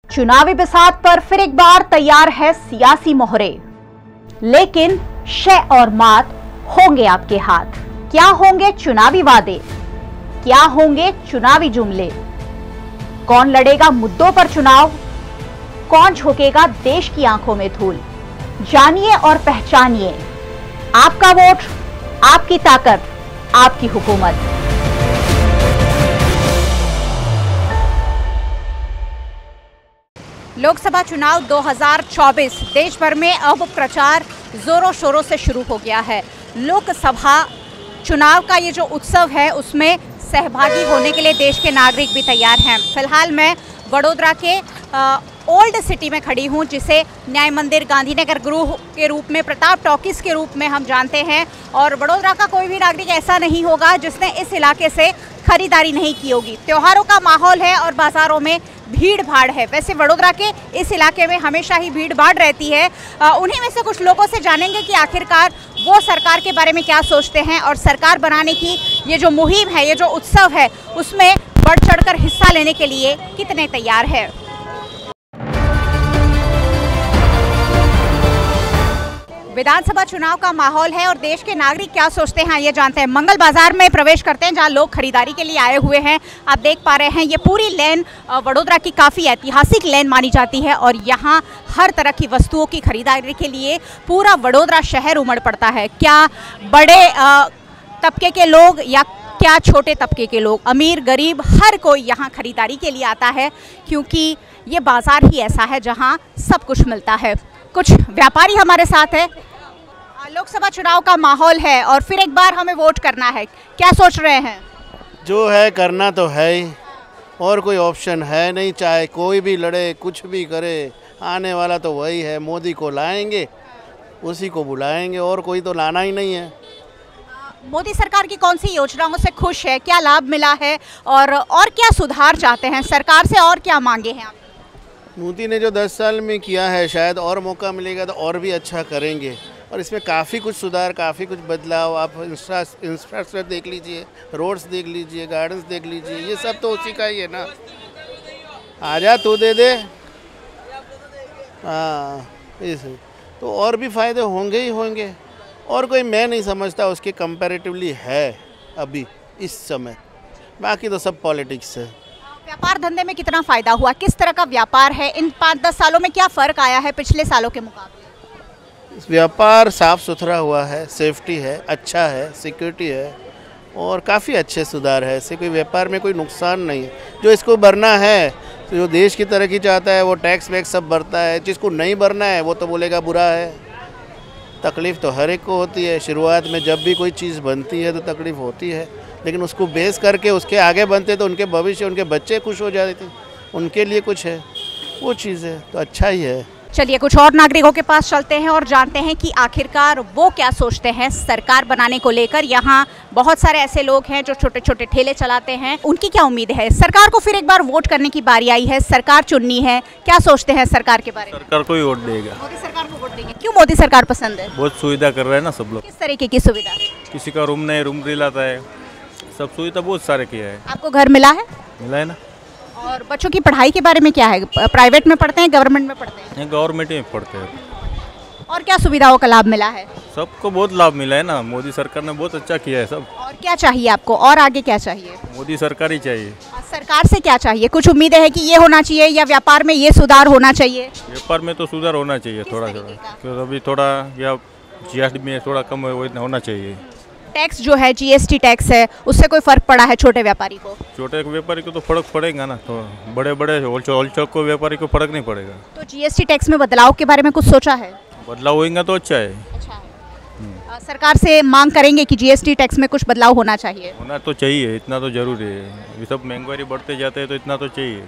चुनावी बिसात पर फिर एक बार तैयार है सियासी मोहरे, लेकिन शय और मात होंगे आपके हाथ। क्या होंगे चुनावी वादे, क्या होंगे चुनावी जुमले, कौन लड़ेगा मुद्दों पर चुनाव, कौन झोंकेगा देश की आंखों में धूल। जानिए और पहचानिए, आपका वोट, आपकी ताकत, आपकी हुकूमत। लोकसभा चुनाव 2024 देश भर में अब प्रचार जोरों शोरों से शुरू हो गया है। लोकसभा चुनाव का ये जो उत्सव है उसमें सहभागी होने के लिए देश के नागरिक भी तैयार हैं। फिलहाल मैं वडोदरा के ओल्ड सिटी में खड़ी हूँ, जिसे न्याय मंदिर गांधीनगर गृह के रूप में, प्रताप टॉकीज के रूप में हम जानते हैं। और वडोदरा का कोई भी नागरिक ऐसा नहीं होगा जिसने इस इलाके से खरीदारी नहीं की होगी। त्योहारों का माहौल है और बाज़ारों में भीड़ भाड़ है। वैसे वडोदरा के इस इलाके में हमेशा ही भीड़ भाड़ रहती है। उन्हीं में से कुछ लोगों से जानेंगे कि आखिरकार वो सरकार के बारे में क्या सोचते हैं और सरकार बनाने की ये जो मुहिम है, ये जो उत्सव है, उसमें बढ़ चढ़कर हिस्सा लेने के लिए कितने तैयार है। विधानसभा चुनाव का माहौल है और देश के नागरिक क्या सोचते हैं ये जानते हैं। मंगल बाजार में प्रवेश करते हैं जहां लोग खरीदारी के लिए आए हुए हैं। आप देख पा रहे हैं ये पूरी लेन वडोदरा की काफ़ी ऐतिहासिक लेन मानी जाती है और यहाँ हर तरह की वस्तुओं की खरीदारी के लिए पूरा वडोदरा शहर उमड़ पड़ता है। क्या बड़े तबके के लोग या क्या छोटे तबके के लोग, अमीर गरीब, हर कोई यहाँ खरीदारी के लिए आता है, क्योंकि ये बाज़ार ही ऐसा है जहाँ सब कुछ मिलता है। कुछ व्यापारी हमारे साथ है। लोकसभा चुनाव का माहौल है और फिर एक बार हमें वोट करना है, क्या सोच रहे हैं? जो है करना तो है ही, और कोई ऑप्शन है नहीं। चाहे कोई भी लड़े, कुछ भी करे, आने वाला तो वही है। मोदी को लाएंगे, उसी को बुलाएंगे, और कोई तो लाना ही नहीं है। मोदी सरकार की कौन सी योजनाओं से खुश है, क्या लाभ मिला है और क्या सुधार चाहते हैं सरकार से, और क्या मांगे हैं आप? मोदी ने जो 10 साल में किया है, शायद और मौका मिलेगा तो और भी अच्छा करेंगे। और इसमें काफ़ी कुछ सुधार, काफ़ी कुछ बदलाव। आप इंफ्रास्ट्रक्चर देख लीजिए, रोड्स देख लीजिए, गार्डन्स देख लीजिए, ये सब तो उसी का ही है ना। आजा तू दे दे, हाँ, इस तो और भी फ़ायदे होंगे ही होंगे। और कोई मैं नहीं समझता उसके कंपैरेटिवली है अभी इस समय। बाकी तो सब पॉलिटिक्स है। व्यापार धंधे में कितना फ़ायदा हुआ, किस तरह का व्यापार है इन 5-10 सालों में, क्या फ़र्क आया है पिछले सालों के मुकाबले? व्यापार साफ़ सुथरा हुआ है, सेफ्टी है, अच्छा है, सिक्योरिटी है, और काफ़ी अच्छे सुधार है। ऐसे कोई व्यापार में कोई नुकसान नहीं है। जो इसको भरना है, तो जो देश की तरक्की चाहता है वो टैक्स वैक्स सब भरता है। जिसको नहीं भरना है वो तो बोलेगा बुरा है। तकलीफ़ तो हर एक को होती है। शुरुआत में जब भी कोई चीज़ बनती है तो तकलीफ़ होती है, लेकिन उसको बेस करके उसके आगे बनते तो उनके भविष्य, उनके बच्चे खुश हो जाते थे, उनके लिए कुछ है, वो चीज़ है तो अच्छा ही है। चलिए कुछ और नागरिकों के पास चलते हैं और जानते हैं कि आखिरकार वो क्या सोचते हैं सरकार बनाने को लेकर। यहाँ बहुत सारे ऐसे लोग हैं जो छोटे छोटे ठेले चलाते हैं, उनकी क्या उम्मीद है? सरकार को फिर एक बार वोट करने की बारी आई है, सरकार चुननी है, क्या सोचते हैं सरकार के बारे में? सरकार को ही वोट देगा। मोदी सरकार को वोट देंगे। क्यों मोदी सरकार पसंद है? बहुत सुविधा कर रहे हैं ना सब लोग। किस तरीके की सुविधा? किसी का रूम नहीं, रूम दिलाता है, सब सुविधा बहुत सारे किया है। आपको घर मिला है? मिला है ना। और बच्चों की पढ़ाई के बारे में क्या है? प्राइवेट में पढ़ते हैं, गवर्नमेंट में पढ़ते हैं? गवर्नमेंट में पढ़ते हैं। और क्या सुविधाओं का लाभ मिला है? सबको बहुत लाभ मिला है ना। मोदी सरकार ने बहुत अच्छा किया है सब। और क्या चाहिए आपको, और आगे क्या चाहिए? मोदी सरकार ही चाहिए। सरकार से क्या चाहिए? कुछ उम्मीदें हैं कि ये होना चाहिए या व्यापार में ये सुधार होना चाहिए? व्यापार में तो सुधार होना चाहिए थोड़ा थोड़ा, क्योंकि अभी थोड़ा या जीएसटी में थोड़ा कम होना चाहिए। टैक्स जो है, जीएसटी टैक्स है, उससे कोई फर्क पड़ा है छोटे व्यापारी को? छोटे व्यापारी को तो फर्क पड़ेगा ना, तो बड़े बड़े होलसेल को व्यापारी को फर्क नहीं पड़ेगा। तो जीएसटी टैक्स में बदलाव के बारे में कुछ सोचा है? बदलाव होगा तो अच्छा है। सरकार से मांग करेंगे कि जीएसटी टैक्स में कुछ बदलाव होना चाहिए? होना तो चाहिए, इतना तो जरूरी है। ये सब महंगाई बढ़ते जाते हैं तो इतना तो चाहिए।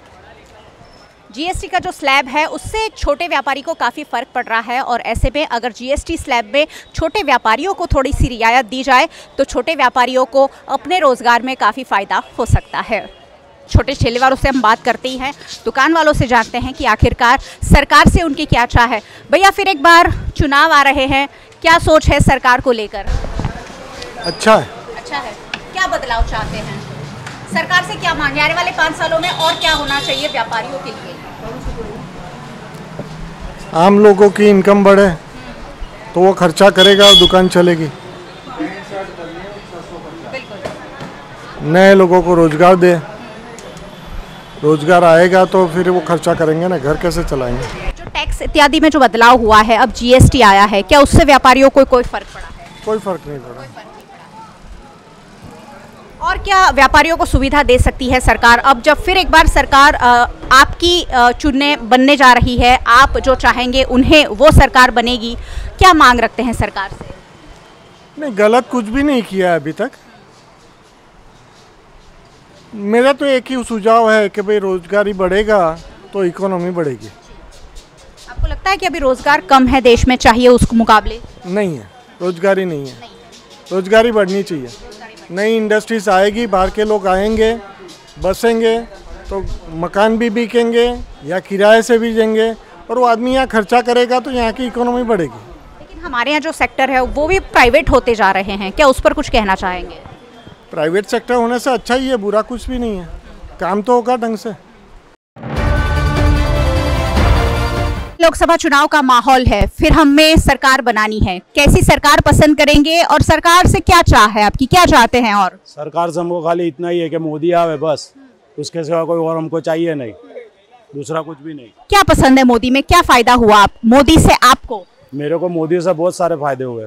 जीएसटी का जो स्लैब है उससे छोटे व्यापारी को काफ़ी फ़र्क पड़ रहा है और ऐसे में अगर जीएसटी स्लैब में छोटे व्यापारियों को थोड़ी सी रियायत दी जाए तो छोटे व्यापारियों को अपने रोज़गार में काफ़ी फ़ायदा हो सकता है। छोटे ठेले वालों से हम बात करते ही हैं, दुकान वालों से जानते हैं कि आखिरकार सरकार से उनकी क्या चाह है। भैया फिर एक बार चुनाव आ रहे हैं, क्या सोच है सरकार को लेकर? अच्छा है। अच्छा है। क्या बदलाव चाहते हैं सरकार से, क्या मांगे आने वाले 5 सालों में, और क्या होना चाहिए व्यापारियों के लिए? आम लोगों की इनकम बढ़े तो वो खर्चा करेगा और दुकान चलेगी। नए लोगों को रोजगार दे, रोजगार आएगा तो फिर वो खर्चा करेंगे ना, घर कैसे चलाएंगे। जो टैक्स इत्यादि में जो बदलाव हुआ है, अब जीएसटी आया है, क्या उससे व्यापारियों को कोई फर्क पड़ा है? कोई फर्क नहीं पड़ा। और क्या व्यापारियों को सुविधा दे सकती है सरकार? अब जब फिर एक बार सरकार आपकी चुनने बनने जा रही है, आप जो चाहेंगे उन्हें वो सरकार बनेगी, क्या मांग रखते हैं सरकार से? नहीं, गलत कुछ भी नहीं किया है अभी तक। मेरा तो एक ही सुझाव है कि भाई रोजगारी बढ़ेगा तो इकोनॉमी बढ़ेगी। आपको लगता है कि अभी रोजगार कम है देश में, चाहिए उसके मुकाबले? नहीं है, रोजगारी नहीं है, रोजगारी बढ़नी चाहिए। नई इंडस्ट्रीज आएगी, बाहर के लोग आएंगे, बसेंगे तो मकान भी बिकेंगे या किराए से भी देंगे और वो आदमी यहाँ खर्चा करेगा तो यहाँ की इकोनॉमी बढ़ेगी। लेकिन हमारे यहाँ जो सेक्टर है वो भी प्राइवेट होते जा रहे हैं, क्या उस पर कुछ कहना चाहेंगे? प्राइवेट सेक्टर होने से अच्छा ही है, बुरा कुछ भी नहीं है, काम तो होगा ढंग से। लोकसभा चुनाव का माहौल है, फिर हमें सरकार बनानी है, कैसी सरकार पसंद करेंगे और सरकार से क्या चाह है आपकी, क्या चाहते हैं? और सरकार से हमको खाली इतना ही है कि मोदी आवे बस, उसके सिवा कोई और हमको चाहिए नहीं, दूसरा कुछ भी नहीं। क्या पसंद है मोदी में, क्या फायदा हुआ आप मोदी से आपको? मेरे को मोदी से बहुत सारे फायदे हुए।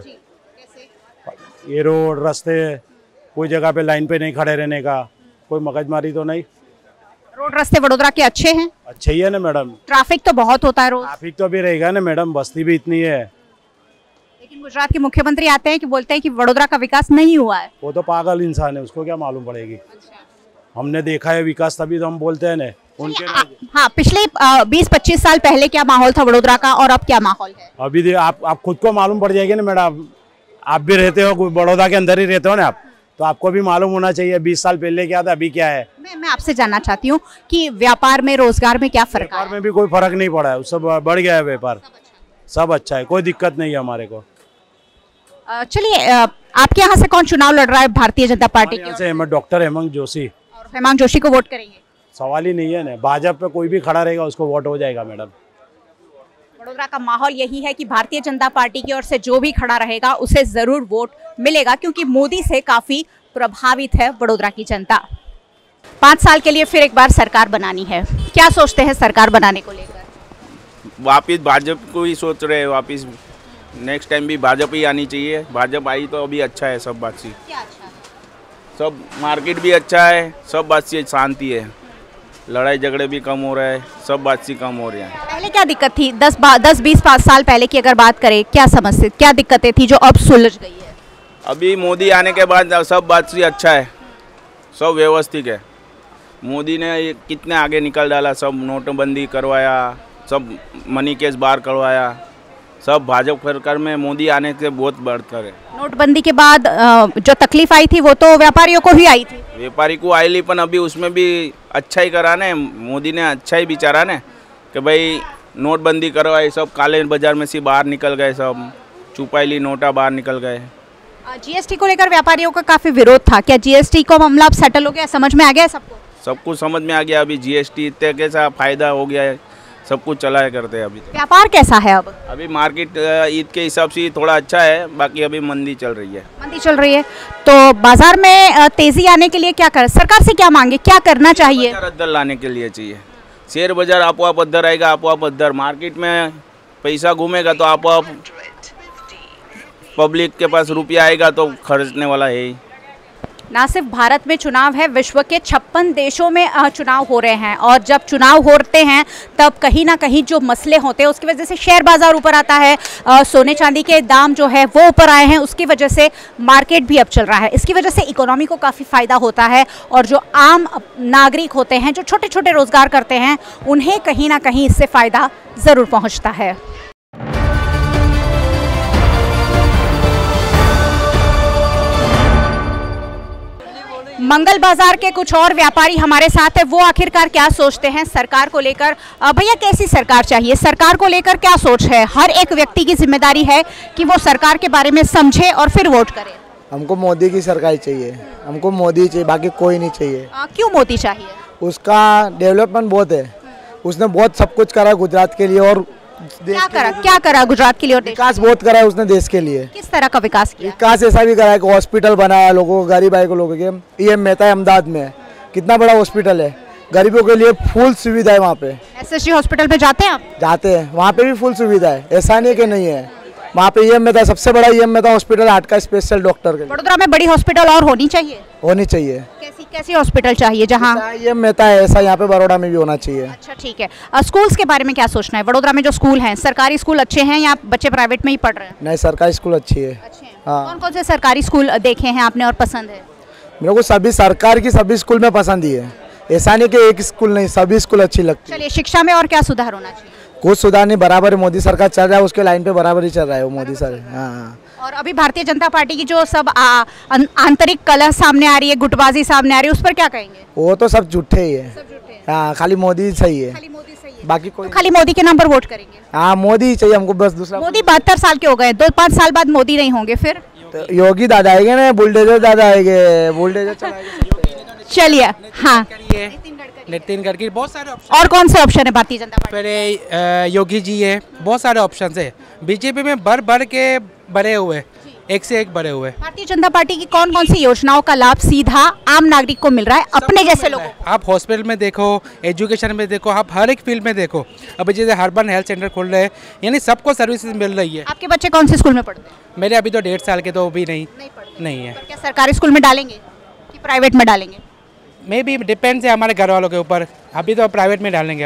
ये रोड, रास्ते, कोई जगह पे लाइन पे नहीं खड़े रहने का, कोई मगजमारी तो नहीं। रोड रास्ते वडोदरा के अच्छे हैं? अच्छे ही है ना मैडम। ट्रैफिक तो बहुत होता है रोज। ट्रैफिक तो भी रहेगा ना मैडम, बस्ती भी इतनी है। लेकिन गुजरात के मुख्यमंत्री आते हैं कि बोलते हैं कि वडोदरा का विकास नहीं हुआ है। वो तो पागल इंसान है, उसको क्या मालूम पड़ेगी। हमने देखा है विकास, तभी तो हम बोलते हैं ना उनके। हाँ, पिछले 20-25 साल पहले क्या माहौल था वडोदरा का और अब क्या माहौल है? अभी आप खुद को मालूम पड़ जाएगी ना मैडम, आप भी रहते हो बड़ौदा के अंदर ही रहते हो ना आप, तो आपको भी मालूम होना चाहिए 20 साल पहले क्या था, अभी क्या है। मैं आपसे जानना चाहती हूँ कि व्यापार में, रोजगार में क्या फर्क है? व्यापार में भी कोई फर्क नहीं पड़ा है, सब बढ़ गया है व्यापार, सब अच्छा है, कोई दिक्कत नहीं है हमारे को। चलिए, आपके यहाँ से कौन चुनाव लड़ रहा है भारतीय जनता पार्टी के? से डॉक्टर हेमंत जोशी। और हेमंत जोशी को वोट करेंगे? सवाल ही नहीं है ना, भाजपा पे कोई भी खड़ा रहेगा उसको वोट हो जाएगा मैडम। वडोदरा का माहौल यही है कि भारतीय जनता पार्टी की ओर से जो भी खड़ा रहेगा उसे जरूर वोट मिलेगा, क्योंकि मोदी से काफी प्रभावित है वडोदरा की जनता। 5 साल के लिए फिर एक बार सरकार बनानी है, क्या सोचते हैं सरकार बनाने को लेकर? वापिस भाजपा को ही सोच रहे हैं, वापिस नेक्स्ट टाइम भी भाजपा ही आनी चाहिए। भाजपा आई तो अभी अच्छा है, सब बात सी, क्या अच्छा? सब मार्केट भी अच्छा है, सब बात सी शांति है, लड़ाई झगड़े भी कम हो रहा है, सब बात सी कम हो रही है। पहले क्या दिक्कत थी? 10-20 साल पहले की अगर बात करें, क्या समस्या, क्या दिक्कतें थी जो अब सुलझ गई है? अभी मोदी आने के बाद सब बात सी अच्छा है, सब व्यवस्थित है। मोदी ने कितने आगे निकल डाला, सब नोटबंदी करवाया, सब मनी केस बाहर करवाया, सब भाजपा सरकार में मोदी आने से बहुत बढ़कर है। नोटबंदी के बाद जो तकलीफ आई थी वो तो व्यापारियों को भी आई थी। व्यापारी को आई ली, पर अभी उसमें भी अच्छा ही करा ने मोदी ने, अच्छा ही बिचारा ने कि भाई नोटबंदी करवाई, सब काले बाजार में से बाहर निकल गए, सब छुपाई ली नोटा बाहर निकल गए। जीएसटी को लेकर व्यापारियों का काफी विरोध था, क्या जीएसटी को मामला अब सेटल हो गया, समझ में आ गया है सबको? सब कुछ समझ में आ गया, अभी जीएसटी इतने कैसा फायदा हो गया है, सब कुछ चलाया करते हैं। अभी तो व्यापार कैसा है अब? अभी मार्केट ईद के हिसाब से थोड़ा अच्छा है, बाकी अभी मंदी चल रही है। मंदी चल रही है तो बाजार में तेजी आने के लिए क्या कर, सरकार से क्या मांगे, क्या करना चाहिए? अद्दर लाने के लिए चाहिए, शेयर बाजार आपो आप अद्दर आएगा, आपो आप अद्दर, मार्केट में पैसा घूमेगा तो आपो आप पब्लिक के पास रुपया आएगा तो खर्चने वाला है ही। ना सिर्फ भारत में चुनाव है, विश्व के 56 देशों में चुनाव हो रहे हैं, और जब चुनाव होते हैं तब कहीं ना कहीं जो मसले होते हैं उसकी वजह से शेयर बाजार ऊपर आता है, सोने चांदी के दाम जो है वो ऊपर आए हैं, उसकी वजह से मार्केट भी अब चल रहा है। इसकी वजह से इकोनॉमी को काफ़ी फ़ायदा होता है, और जो आम नागरिक होते हैं, जो छोटे छोटे रोज़गार करते हैं, उन्हें कहीं ना कहीं इससे फ़ायदा ज़रूर पहुँचता है। मंगल बाजार के कुछ और व्यापारी हमारे साथ है, वो आखिरकार क्या सोचते हैं सरकार को लेकर। भैया, कैसी सरकार चाहिए, सरकार को लेकर क्या सोच है? हर एक व्यक्ति की जिम्मेदारी है कि वो सरकार के बारे में समझे और फिर वोट करे। हमको मोदी की सरकार चाहिए, हमको मोदी चाहिए, बाकी कोई नहीं चाहिए। क्यों मोदी चाहिए? उसका डेवलपमेंट बहुत है, उसने बहुत सब कुछ करा गुजरात के लिए और क्या करा गुजरात के लिए और देश विकास बहुत करा है उसने देश के लिए। किस तरह का विकास किया? विकास ऐसा भी करा है कि हॉस्पिटल बनाया लोगों को, गरीब आए को लोगों के। ये मेहता है अहमदाबाद में, कितना बड़ा हॉस्पिटल है, गरीबों के लिए फुल सुविधा है वहाँ पे। एसएसजी हॉस्पिटल पे जाते हैं आप? जाते हैं, वहाँ पे भी फुल सुविधा है, ऐसा नहीं कि नहीं है। वहाँ पे ईएम मेहता सबसे बड़ा ईएम मेहता हॉस्पिटल हार्ट का स्पेशल डॉक्टर के लिए। वडोदरा में बड़ी हॉस्पिटल और होनी चाहिए? होनी चाहिए। कैसी हॉस्पिटल चाहिए जहाँ ईएम मेहता है ऐसा यहाँ पे बड़ौदा में भी होना चाहिए। अच्छा ठीक है। स्कूल्स के बारे में क्या सोचना है? वडोदरा में जो स्कूल हैं, सरकारी स्कूल अच्छे हैं या बच्चे प्राइवेट में ही पढ़ रहे हैं? नहीं, सरकारी स्कूल अच्छी है। हाँ। कौन कौन से सरकारी स्कूल देखे हैं आपने और पसंद है? मेरे को सभी सरकार की सभी स्कूल में पसंद ही है, ऐसा नहीं कि एक स्कूल नहीं, सभी स्कूल अच्छी लगती है। चलिए, शिक्षा में और क्या सुधार होना चाहिए? कुछ सुधार नहीं, बराबर है, मोदी सरकार चल रहा है उसके लाइन पे बराबर ही चल रहा है वो मोदी सर। हाँ। और अभी भारतीय जनता पार्टी की जो सब आंतरिक कलह सामने आ रही है, गुटबाजी सामने आ रही है, उस पर क्या कहेंगे? वो तो सब झूठे ही है। हाँ, खाली मोदी सही है, बाकी कोई खाली मोदी के नाम पर वोट करेंगे? हाँ, मोदी ही चाहिए हमको बस। दूसरा मोदी 72 साल के हो गए, 2-5 साल बाद मोदी नहीं होंगे फिर? तो योगी दादा आएंगे ना, बुलडोजर दादा आएंगे, बुलडोजर चलाएंगे। चलिए, हाँ, नितिन गडकरी, बहुत सारे ऑप्शन। और कौन से ऑप्शन है भारतीय जनता पार्टी? फिर योगी जी है, बहुत सारे ऑप्शन है। बीजेपी में बढ़ के बढ़े हुए, एक से एक बढ़े हुए। भारतीय जनता पार्टी की कौन कौन सी योजनाओं का लाभ सीधा आम नागरिक को मिल रहा है, अपने जैसे लोगों को? आप हॉस्पिटल में देखो, एजुकेशन में देखो, आप हर एक फील्ड में देखो। अभी जैसे हर्बन हेल्थ सेंटर खुल रहे हैं, यानी सबको सर्विसेज मिल रही है। आपके बच्चे कौन से स्कूल में पढ़ते हैं? मेरे अभी तो 1.5 साल के, तो अभी नहीं है। क्या सरकारी स्कूल में डालेंगे कि प्राइवेट में डालेंगे? मे बी डिपेंड्स है हमारे घर वालों के ऊपर। अभी तो प्राइवेट में डालेंगे।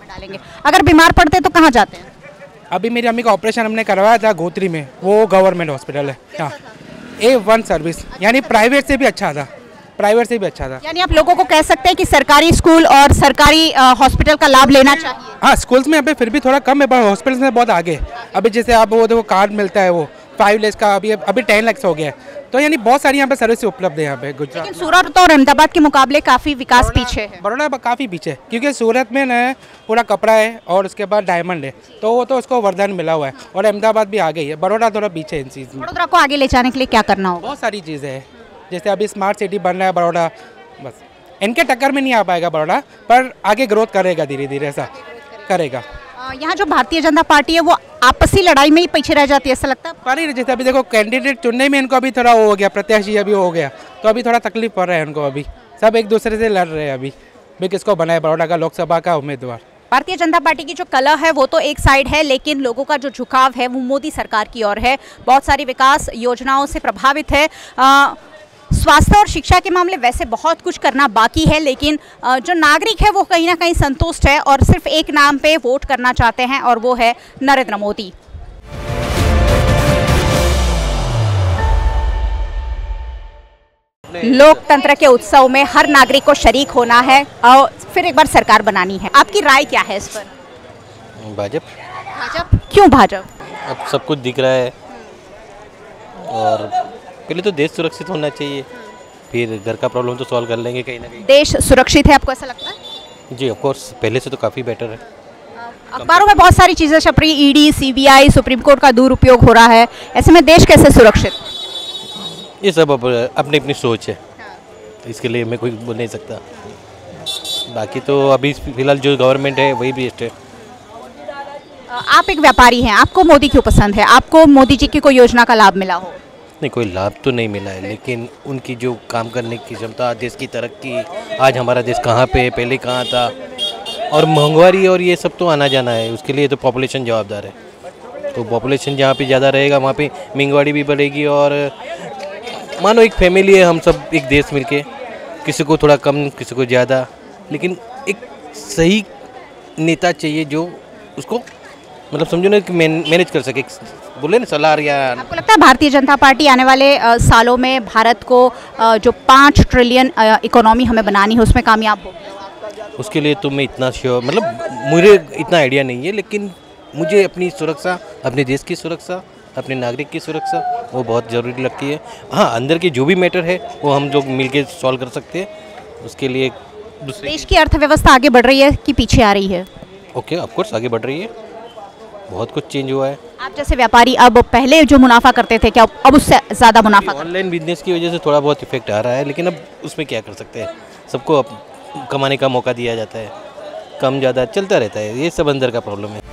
अगर बीमार पड़ते तो कहाँ जाते हैं? अभी मेरी अम्मी का ऑपरेशन हमने करवाया था गोत्री में, वो गवर्नमेंट हॉस्पिटल है। हाँ, A1 सर्विस, यानी प्राइवेट से भी अच्छा था, यानी आप लोगों को कह सकते हैं कि सरकारी स्कूल और सरकारी हॉस्पिटल का लाभ लेना चाहिए। हाँ, स्कूल्स में अभी फिर भी थोड़ा कम है, पर हॉस्पिटल में बहुत आगे। अभी जैसे आप वो देखो कार्ड मिलता है, वो 5 लाख का अभी 10 लाख हो गया है। तो यानी बहुत सारी यहाँ पे सर्विस उपलब्ध है यहाँ पे गुजरात। लेकिन सूरत और अहमदाबाद के मुकाबले काफ़ी विकास पीछे है। बड़ौदा काफ़ी पीछे, क्योंकि सूरत में न पूरा कपड़ा है और उसके बाद डायमंड है, तो वो तो उसको वरदान मिला हुआ है। और अहमदाबाद भी आगे ही है, बड़ौदा थोड़ा पीछे है इन चीज़ में। बड़ौदा को आगे ले जाने के लिए क्या करना होगा? बहुत सारी चीज़ें हैं, जैसे अभी स्मार्ट सिटी बन रहा है बड़ौदा, बस इनके टक्कर में नहीं आ पाएगा बड़ौदा, पर आगे ग्रोथ करेगा, धीरे धीरे ऐसा करेगा। यहाँ जो भारतीय जनता पार्टी है वो आपसी लड़ाई में ही पीछे रह जाती है, ऐसा लगता है? पर नहीं, जैसे अभी देखो कैंडिडेट चुनने में इनको अभी थोड़ा वो हो गया, प्रत्याशी अभी हो गया, तो अभी थोड़ा तकलीफ पड़ रहा है उनको। अभी सब एक दूसरे से लड़ रहे हैं अभी भी किसको बनाए बड़ौदा का लोकसभा का उम्मीदवार। भारतीय जनता पार्टी की जो कला है वो तो एक साइड है, लेकिन लोगों का जो झुकाव है वो मोदी सरकार की ओर है। बहुत सारी विकास योजनाओं से प्रभावित है। स्वास्थ्य और शिक्षा के मामले वैसे बहुत कुछ करना बाकी है, लेकिन जो नागरिक है वो कहीं ना कहीं संतुष्ट है और सिर्फ एक नाम पे वोट करना चाहते हैं, और वो है नरेंद्र मोदी। लोकतंत्र के उत्सव में हर नागरिक को शरीक होना है और फिर एक बार सरकार बनानी है। आपकी राय क्या है इस पर? भाजपा। क्यों भाजपा? अब सब कुछ दिख रहा है, और पहले तो देश सुरक्षित होना चाहिए, फिर घर का प्रॉब्लम तो सॉल्व कर लेंगे कहीं ना कहीं। देश सुरक्षित है आपको ऐसा लगता है? जी ऑफ कोर्स, पहले से तो काफ़ी बेटर है। अखबारों में बहुत सारी चीज़ें छप रही, ईडी, सीबीआई, सुप्रीम कोर्ट का दुरुपयोग हो रहा है, ऐसे में देश कैसे सुरक्षित? ये सब अपनी अपनी सोच है, इसके लिए मैं कोई बोल नहीं सकता। बाकी तो अभी फिलहाल जो गवर्नमेंट है वही बेस्ट है। आप एक व्यापारी हैं, आपको मोदी क्यों पसंद है? आपको मोदी जी की कोई योजना का लाभ मिला हो? नहीं, कोई लाभ तो नहीं मिला है, लेकिन उनकी जो काम करने की क्षमता, देश की तरक्की, आज हमारा देश कहाँ पे है, पहले कहाँ था, और महंगाई और ये सब तो आना जाना है, उसके लिए तो पॉपुलेशन जवाबदार है। तो पॉपुलेशन जहाँ पे ज़्यादा रहेगा वहाँ पे महंगाई भी बढ़ेगी। और मानो एक फैमिली है, हम सब एक देश मिलके, किसी को थोड़ा कम, किसी को ज़्यादा, लेकिन एक सही नेता चाहिए जो उसको मतलब समझो ना कि मैनेज कर सके, बोले ना सलाह। या आपको लगता है भारतीय जनता पार्टी आने वाले सालों में भारत को जो 5 ट्रिलियन इकोनॉमी हमें बनानी है उसमें कामयाब हो? उसके लिए तो मैं इतना श्योर, मतलब मुझे इतना आइडिया नहीं है, लेकिन मुझे अपनी सुरक्षा, अपने देश की सुरक्षा, अपने नागरिक की सुरक्षा वो बहुत ज़रूरी लगती है। हाँ, अंदर के जो भी मैटर है वो हम लोग मिलके सॉल्व कर सकते हैं। उसके लिए दूसरे देश की अर्थव्यवस्था आगे बढ़ रही है कि पीछे आ रही है? ओके, ऑफ कोर्स आगे बढ़ रही है, बहुत कुछ चेंज हुआ है। आप जैसे व्यापारी अब पहले जो मुनाफा करते थे, क्या अब उससे ज़्यादा मुनाफा? ऑनलाइन बिजनेस की वजह से थोड़ा बहुत इफेक्ट आ रहा है, लेकिन अब उसमें क्या कर सकते हैं, सबको कमाने का मौका दिया जाता है, कम ज़्यादा चलता रहता है, ये सब अंदर का प्रॉब्लम है।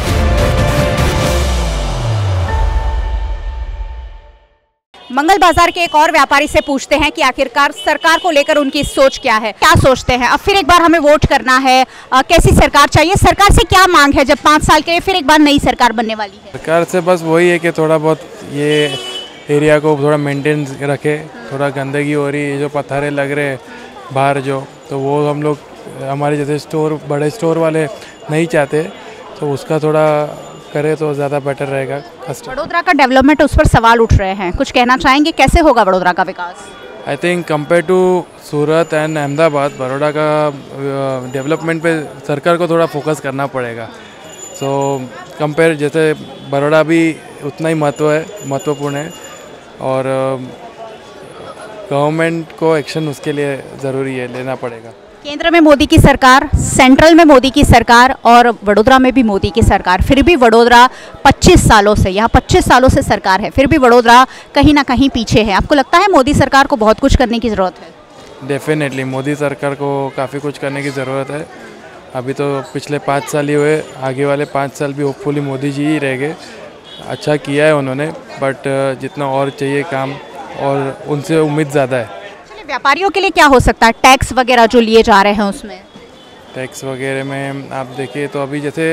मंगल बाजार के एक और व्यापारी से पूछते हैं कि आखिरकार सरकार को लेकर उनकी सोच क्या है, क्या सोचते हैं। अब फिर एक बार हमें वोट करना है, कैसी सरकार चाहिए, सरकार से क्या मांग है जब 5 साल के लिए फिर एक बार नई सरकार बनने वाली है? सरकार से बस वही है कि थोड़ा बहुत ये एरिया को थोड़ा मेंटेन रखे, थोड़ा गंदगी हो रही है, जो पत्थरे लग रहे बाहर जो, तो वो हम लोग हमारे जैसे स्टोर बड़े स्टोर वाले नहीं चाहते, तो उसका थोड़ा करे तो ज़्यादा बेटर रहेगा। वडोदरा का डेवलपमेंट, उस पर सवाल उठ रहे हैं, कुछ कहना चाहेंगे, कैसे होगा वडोदरा का विकास? I think compare to Surat and Ahmedabad, Baroda का डेवलपमेंट पे सरकार को थोड़ा फोकस करना पड़ेगा। सो कंपेयर, जैसे बड़ौदा भी उतना ही महत्वपूर्ण है और गवर्नमेंट को एक्शन उसके लिए ज़रूरी है, लेना पड़ेगा। केंद्र में मोदी की सरकार, सेंट्रल में मोदी की सरकार और वडोदरा में भी मोदी की सरकार, फिर भी वडोदरा 25 सालों से, यहाँ 25 सालों से सरकार है, फिर भी वडोदरा कहीं ना कहीं पीछे है। आपको लगता है मोदी सरकार को बहुत कुछ करने की ज़रूरत है? डेफिनेटली मोदी सरकार को काफ़ी कुछ करने की ज़रूरत है। अभी तो पिछले 5 साल ही हुए, आगे वाले 5 साल भी होपफुली मोदी जी ही रहेंगे। अच्छा किया है उन्होंने, बट जितना और चाहिए काम, और उनसे उम्मीद ज़्यादा है। व्यापारियों के लिए क्या हो सकता है, टैक्स वगैरह जो लिए जा रहे हैं उसमें? टैक्स वगैरह में आप देखिए तो अभी जैसे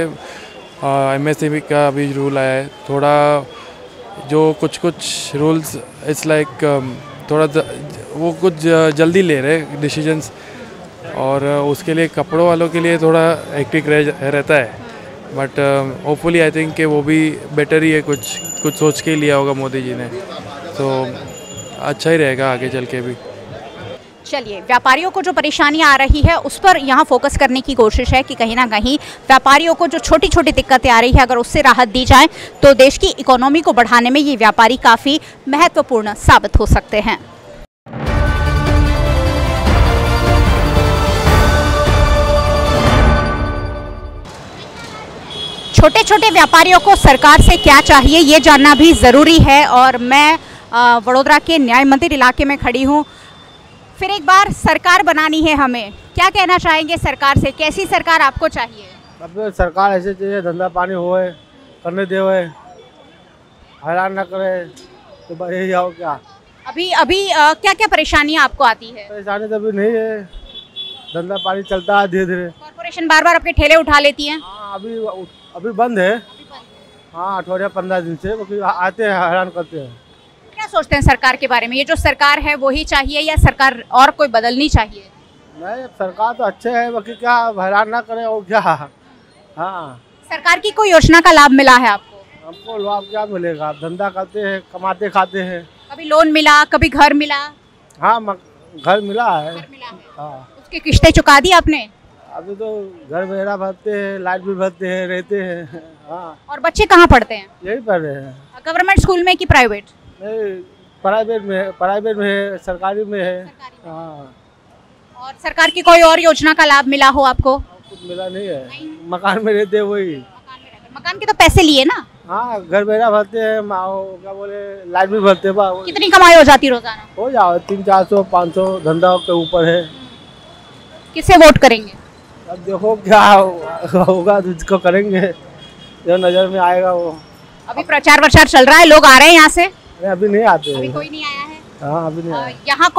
MSME का अभी रूल आया है, थोड़ा जो कुछ रूल्स इट्स लाइक थोड़ा वो कुछ जल्दी ले रहे डिसीजंस, और उसके लिए कपड़ों वालों के लिए थोड़ा हेक्टिक रहता है, बट होपफुली आई थिंक कि वो भी बेटर ही है, कुछ सोच के ही लिया होगा मोदी जी ने, तो अच्छा ही रहेगा आगे चल के भी। चलिए, व्यापारियों को जो परेशानियां आ रही है उस पर यहाँ फोकस करने की कोशिश है कि कहीं ना कहीं व्यापारियों को जो छोटी छोटी दिक्कतें आ रही है, अगर उससे राहत दी जाए तो देश की इकोनॉमी को बढ़ाने में ये व्यापारी काफ़ी महत्वपूर्ण साबित हो सकते हैं। छोटे छोटे व्यापारियों को सरकार से क्या चाहिए, ये जानना भी ज़रूरी है। और मैं वडोदरा के न्याय मंदिर इलाके में खड़ी हूँ। फिर एक बार सरकार बनानी है हमें, क्या कहना चाहेंगे सरकार से, कैसी सरकार आपको चाहिए? अब सरकार ऐसे चाहिए, धंधा पानी होए, करने दे, हैरान ना करे, तो बस यही आओ क्या। अभी क्या क्या परेशानियाँ आपको आती है? परेशानी तो अभी नहीं है, धंधा पानी चलता है धीरे धीरे। कॉर्पोरेशन बार बार अपने ठेले उठा लेती है। हाँ, अभी बंद है। हाँ, 18-15 दिन से, क्योंकि आते हैं, हैरान करते हैं। क्या सोचते हैं सरकार के बारे में, ये जो सरकार है वो ही चाहिए या सरकार और कोई बदलनी चाहिए? नहीं, सरकार तो अच्छे है, बाकी क्या हैरान ना करे और क्या। हाँ, सरकार की कोई योजना का लाभ मिला है आपको? हमको लाभ क्या मिलेगा, धंधा करते हैं, कमाते खाते हैं। कभी लोन मिला, कभी घर मिला? हाँ, घर मिला है। हाँ, उसकी किस्तें चुका दी आपने? अभी तो घर मेरा भरते हैं, लाइट भी भरते हैं, रहते हैं। हाँ। और बच्चे कहाँ पढ़ते हैं? यही पढ़ रहे हैं। गवर्नमेंट स्कूल में कि प्राइवेट? नहीं, प्राइवेट में है, सरकारी में है। हाँ। और सरकार की कोई और योजना का लाभ मिला हो आपको? कुछ मिला नहीं है, मकान में रहते वही। मकान के तो पैसे लिए ना? हाँ, घर मेरा भरते हैं, क्या बोले, लाइट भी भरते हैं। कितनी कमाई हो जाती रोजाना? हो जाओ 300-400-500, धंधा के ऊपर है। किसे वोट करेंगे? अब देखो क्या होगा, जिसको करेंगे, जो नजर में आएगा वो। अभी प्रचार वचार चल रहा है, लोग आ रहे हैं यहाँ से? अभी नहीं आते, अभी कोई नहीं आया है। हाँ, अभी नहीं आया। यहाँ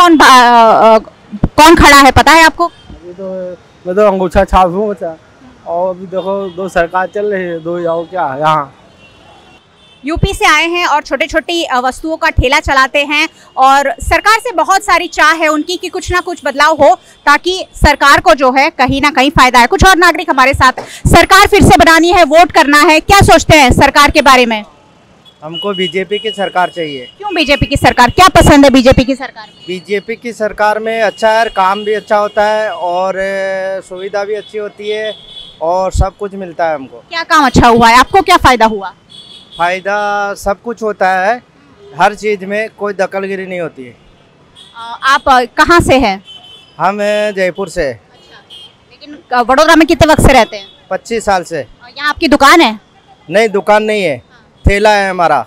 कौन खड़ा है पता है आपको? अभी तो मैं तो अंगूठा छाप हूँ, और अभी देखो 2 सरकार चल रही है, 2 जाओ क्या। यहाँ यूपी से आए हैं और छोटे छोटी वस्तुओं का ठेला चलाते हैं, और सरकार से बहुत सारी चाह है उनकी कि कुछ ना कुछ बदलाव हो, ताकि सरकार को जो है कहीं ना कहीं फायदा है। कुछ और नागरिक हमारे साथ। सरकार फिर से बनानी है, वोट करना है, क्या सोचते हैं सरकार के बारे में? हमको बीजेपी की सरकार चाहिए। क्यों बीजेपी की सरकार, क्या पसंद है बीजेपी की सरकार? बीजेपी की सरकार में अच्छा है, काम भी अच्छा होता है और सुविधा भी अच्छी होती है और सब कुछ मिलता है हमको। क्या काम अच्छा हुआ है, आपको क्या फायदा हुआ? फायदा सब कुछ होता है, हर चीज में कोई दखलगिरी नहीं होती है। आप कहाँ से हैं? हम जयपुर से। लेकिन वडोदरा में कितने वक्त से रहते हैं? 25 साल से। यहाँ आपकी दुकान है? नहीं, दुकान नहीं है, ठेला है हमारा।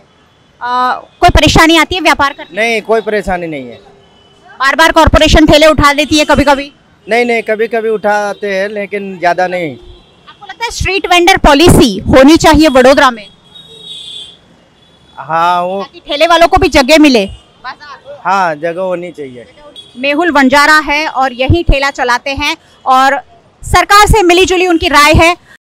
कोई परेशानी आती है व्यापार करने? नहीं, कोई परेशानी नहीं है। बार बार कॉर्पोरेशन ठेले उठा देती है कभी कभी? नहीं, कभी कभी उठाते हैं लेकिन ज़्यादा नहीं। आपको लगता है स्ट्रीट वेंडर पॉलिसी होनी चाहिए वडोदरा में? हाँ, वो ठेले वालों को भी जगह मिले। हाँ, जगह होनी चाहिए। मेहुल वंजारा है और यही ठेला चलाते हैं और सरकार से मिलीजुली उनकी राय है।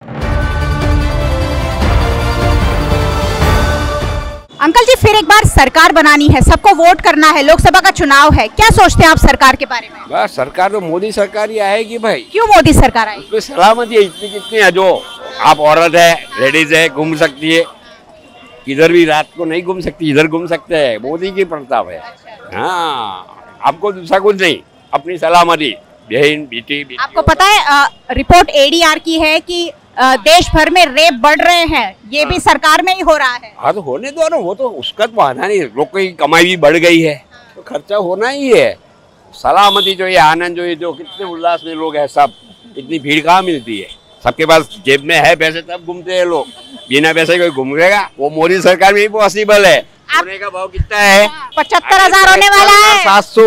अंकल जी, फिर एक बार सरकार बनानी है, सबको वोट करना है, लोकसभा का चुनाव है, क्या सोचते हैं आप सरकार के बारे में? बस सरकार तो मोदी सरकार ही आएगी भाई। क्यों मोदी सरकार आएगी? उसको सलामती है इतनी कितनी है, जो आप औरत है, लेडीज है, घूम सकती है, इधर भी रात को नहीं घूम सकती, इधर घूम सकते हैं, मोदी की प्रताप है। हाँ, आपको दूसरा कुछ नहीं, अपनी सलामती, बहन बेटी। आपको पता है रिपोर्ट ADR की है कि देश भर में रेप बढ़ रहे हैं, ये भी सरकार में ही हो रहा है। हाँ, तो होने दो ना, वो तो उसका तो आना नहीं, लोग की कमाई भी बढ़ गई है तो खर्चा होना ही है। सलामती जो ये आनंद जो ये जो कितने उल्लास में लोग हैं, सब इतनी भीड़ कहाँ मिलती है, सबके पास जेब में है पैसे तब घूमते हैं लोग, बिना पैसे कोई घूमेगा? वो मोदी सरकार में ही पॉसिबल है। सोने का भाव कितना है? 75,000 होने वाला है।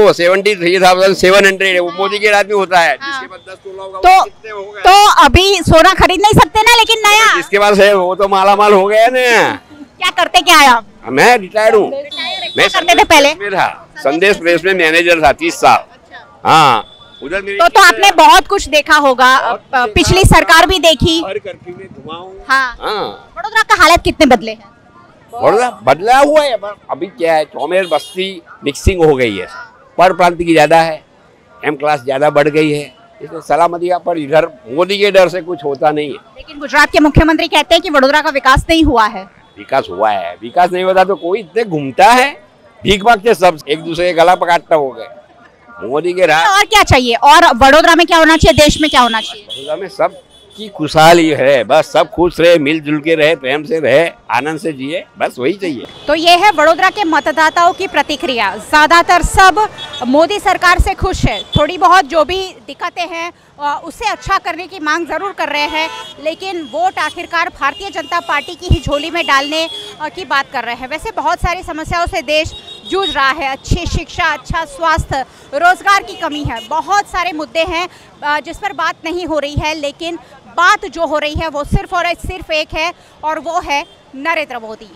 773,700 है, वो मोदी के राज में होता है। जिसके पास 10-16 होगा वो कितने हो गए? तो अभी सोना खरीद नहीं सकते ना, लेकिन नया जिसके पास है वो तो माला माल हो गया ना। क्या करते क्या है आप? मैं रिटायर्ड हूँ। मैं करते थे पहले में था, संदेश प्रेस में मैनेजर था 30 साल। हाँ, उधर तो आपने बहुत कुछ देखा होगा, पिछली सरकार भी देखी। हर कर्फ्यू में घुमा हूँ। हाँ। वडोदरा का हालत कितने बदले हैं? बदला हुआ है, अभी क्या है, चौमेर बस्ती मिक्सिंग हो गई है, पर प्रांत की ज्यादा है, M क्लास ज्यादा बढ़ गई है, इसलिए सलामती पर इधर मोदी के डर से कुछ होता नहीं है। लेकिन गुजरात के मुख्यमंत्री कहते हैं कि वडोदरा का विकास नहीं हुआ है। विकास हुआ है, विकास नहीं होता तो कोई इतने घूमता है, भीख मांगते सब एक दूसरे के गला पकाटता हो गए। मोदी के राज और क्या चाहिए, और वडोदरा में क्या होना चाहिए, देश में क्या होना चाहिए? वडोदरा में सब की खुशहाली है, बस सब खुश रहे, मिलजुल के रहे, प्रेम से रहे, आनंद से जिए, बस वही चाहिए। तो ये है वडोदरा के मतदाताओं की प्रतिक्रिया। ज्यादातर सब मोदी सरकार से खुश है, थोड़ी बहुत जो भी दिक्कतें हैं उसे अच्छा करने की मांग जरूर कर रहे हैं, लेकिन वोट आखिरकार भारतीय जनता पार्टी की ही झोली में डालने की बात कर रहे हैं। वैसे बहुत सारी समस्याओं से देश जूझ रहा है, अच्छी शिक्षा, अच्छा स्वास्थ्य, रोजगार की कमी है, बहुत सारे मुद्दे हैं जिस पर बात नहीं हो रही है, लेकिन बात जो हो रही है वो सिर्फ और सिर्फ एक है, और वो है नरेंद्र मोदी।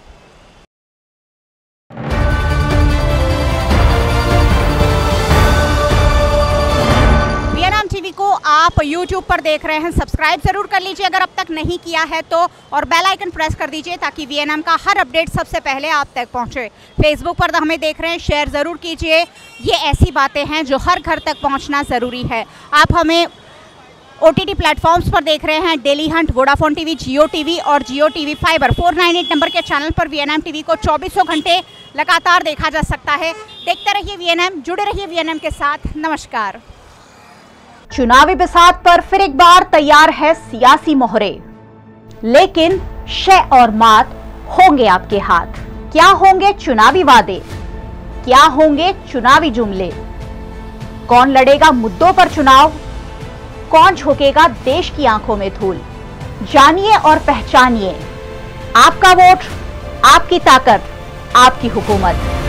वीएनएम टीवी को आप YouTube पर देख रहे हैं, सब्सक्राइब जरूर कर लीजिए अगर अब तक नहीं किया है तो, और बेल आइकन प्रेस कर दीजिए ताकि वीएनएम का हर अपडेट सबसे पहले आप तक पहुंचे। फेसबुक पर हमें देख रहे हैं, शेयर जरूर कीजिए, ये ऐसी बातें हैं जो हर घर तक पहुंचना जरूरी है। आप हमें OTT प्लेटफॉर्म्स पर देख रहे हैं, Daily Hunt, Vodafone TV, Jio TV और जियो टीवी फाइबर 498 नंबर के चैनल पर वीएनएम टीवी को 24 घंटे लगातार देखा जा सकता है। देखते रहिए वीएनएम, जुड़े रहिए वीएनएम के साथ। नमस्कार। चुनावी बिसात पर फिर एक बार तैयार है सियासी मोहरे, लेकिन शय और मात होंगे आपके हाथ। क्या होंगे चुनावी वादे, क्या होंगे चुनावी जुमले, कौन लड़ेगा मुद्दों पर चुनाव, कौन झोंकेगा देश की आंखों में धूल। जानिए और पहचानिए, आपका वोट, आपकी ताकत, आपकी हुकूमत।